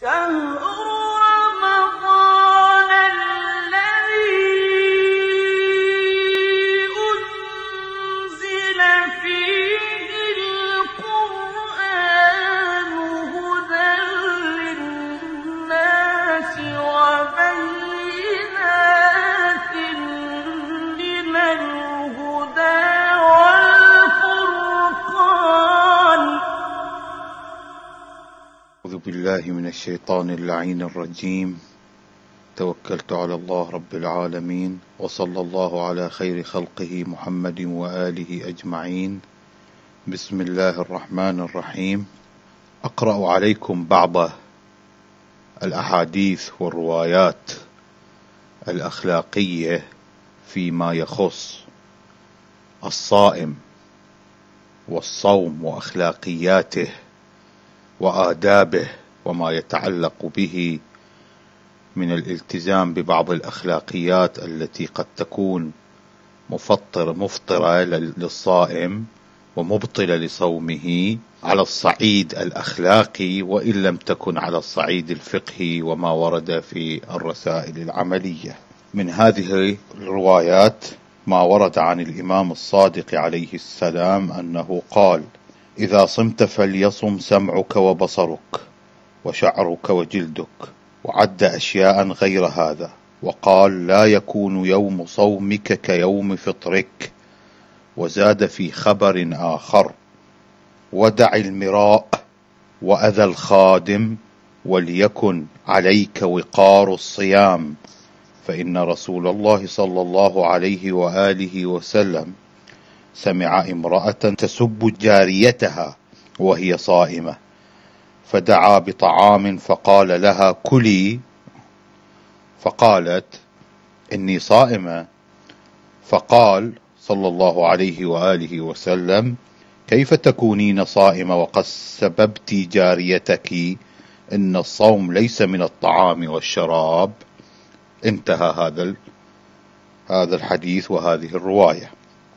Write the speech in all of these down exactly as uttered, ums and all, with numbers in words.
بالله من الشيطان اللعين الرجيم. توكلت على الله رب العالمين، وصلى الله على خير خلقه محمد وآله أجمعين. بسم الله الرحمن الرحيم. أقرأ عليكم بعض الأحاديث والروايات الأخلاقية فيما يخص الصائم والصوم وأخلاقياته وآدابه وما يتعلق به من الالتزام ببعض الأخلاقيات التي قد تكون مفطرة مفطرة للصائم ومبطلة لصومه على الصعيد الأخلاقي، وإن لم تكن على الصعيد الفقهي وما ورد في الرسائل العملية. من هذه الروايات ما ورد عن الإمام الصادق عليه السلام أنه قال: إذا صمت فليصم سمعك وبصرك وشعرك وجلدك، وعد أشياء غير هذا، وقال: لا يكون يوم صومك كيوم فطرك. وزاد في خبر آخر: ودع المراء وأذى الخادم، وليكن عليك وقار الصيام، فإن رسول الله صلى الله عليه وآله وسلم سمع امرأة تسب جاريتها وهي صائمة، فدعا بطعام فقال لها: كلي، فقالت: إني صائمة. فقال صلى الله عليه وآله وسلم: كيف تكونين صائمة وقد سببت جاريتك؟ إن الصوم ليس من الطعام والشراب. انتهى هذا هذا الحديث وهذه الرواية.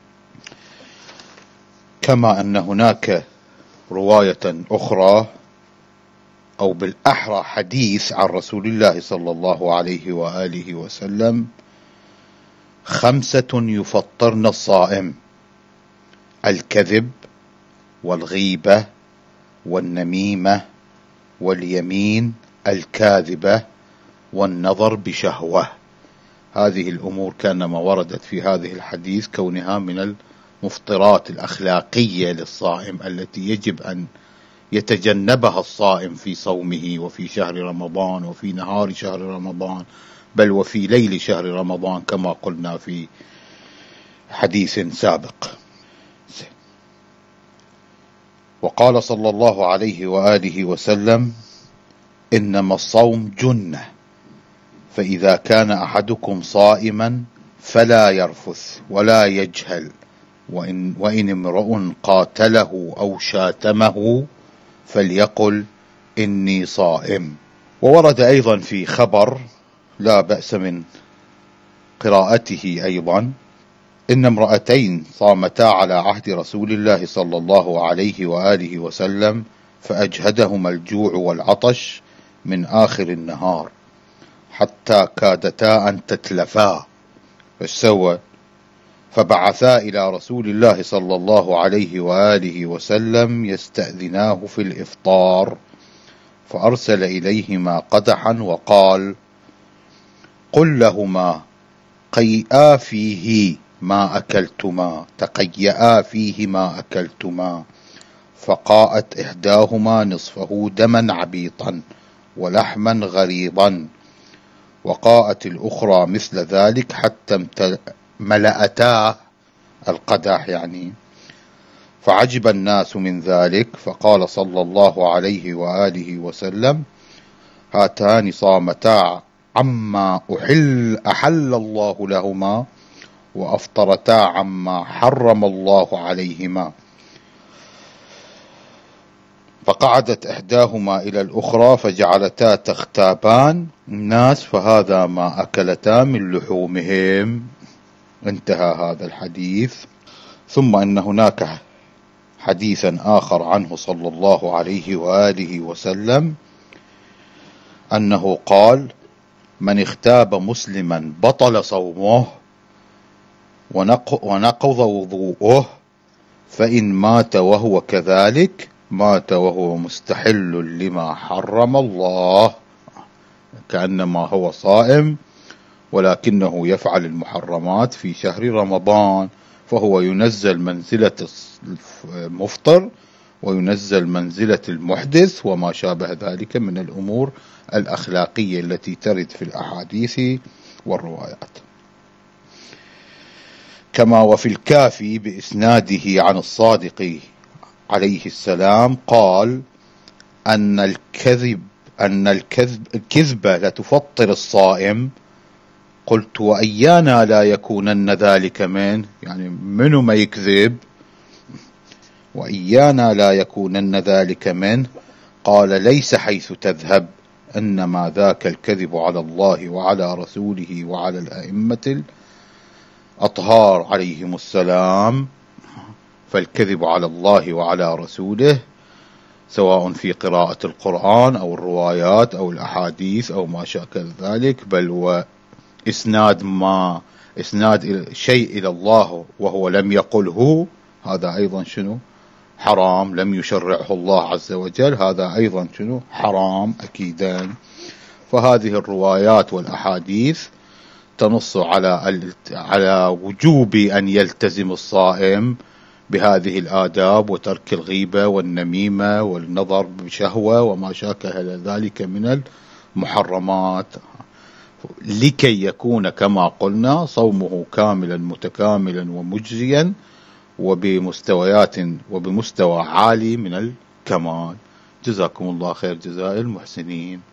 كما أن هناك رواية أخرى، أو بالأحرى حديث عن رسول الله صلى الله عليه وآله وسلم: خمسة يفطرن الصائم: الكذب والغيبة والنميمة واليمين الكاذبة والنظر بشهوة. هذه الأمور كانما وردت في هذه الحديث كونها من المفطرات الأخلاقية للصائم التي يجب أن يتجنبها الصائم في صومه وفي شهر رمضان وفي نهار شهر رمضان، بل وفي ليل شهر رمضان كما قلنا في حديث سابق. وقال صلى الله عليه وآله وسلم: إنما الصوم جنة، فإذا كان أحدكم صائما فلا يرفث ولا يجهل، وإن, وإن امرؤ قاتله أو شاتمه فليقل إني صائم. وورد أيضا في خبر لا بأس من قراءته أيضا: إن امرأتين صامتا على عهد رسول الله صلى الله عليه وآله وسلم فأجهدهما الجوع والعطش من آخر النهار حتى كادتا أن تتلفا، فسوى فبعثا إلى رسول الله صلى الله عليه وآله وسلم يستأذناه في الإفطار، فأرسل إليهما قدحا وقال: قل لهما قيئا فيه ما أكلتما تقيئا فيه ما أكلتما. فقاءت إحداهما نصفه دما عبيطا ولحما غريضا، وقاءت الأخرى مثل ذلك حتى ملأتا القدح يعني. فعجب الناس من ذلك، فقال صلى الله عليه وآله وسلم: هاتان صامتا عما أحل, أحل الله لهما، وأفطرتا عما حرم الله عليهما. فقعدت إحداهما إلى الأخرى فجعلتا تختابان الناس، فهذا ما أكلتا من لحومهم. انتهى هذا الحديث. ثم أن هناك حديثا آخر عنه صلى الله عليه وآله وسلم أنه قال: من اغتاب مسلما بطل صومه ونقض وضوءه، فإن مات وهو كذلك مات وهو مستحل لما حرم الله، كأنما هو صائم ولكنه يفعل المحرمات في شهر رمضان، فهو ينزل منزلة المفطر وينزل منزلة المحدث وما شابه ذلك من الأمور الأخلاقية التي ترد في الأحاديث والروايات. كما وفي الكافي بإسناده عن الصادق عليه السلام قال: أن الكذب أن الكذب الكذبة لتفطر الصائم. قلت: وأيانا لا يكونن ذلك من، يعني منو ما يكذب، وإيانا لا يكونن ذلك منه. قال: ليس حيث تذهب، إنما ذاك الكذب على الله وعلى رسوله وعلى الأئمة الأطهار عليهم السلام. فالكذب على الله وعلى رسوله سواء في قراءة القرآن أو الروايات أو الأحاديث أو ما شاكل ذلك، بل وإسناد ما إسناد شيء إلى الله وهو لم يقله، هذا أيضا شنو؟ حرام، لم يشرعه الله عز وجل، هذا أيضا شنو؟ حرام أكيدا. فهذه الروايات والأحاديث تنص على على وجوب أن يلتزم الصائم بهذه الآداب، وترك الغيبة والنميمة والنظر بشهوة وما شاكل ذلك من المحرمات، لكي يكون كما قلنا صومه كاملا متكاملا ومجزيا وبمستويات وبمستوى عالي من الكمال. جزاكم الله خير جزاء المحسنين.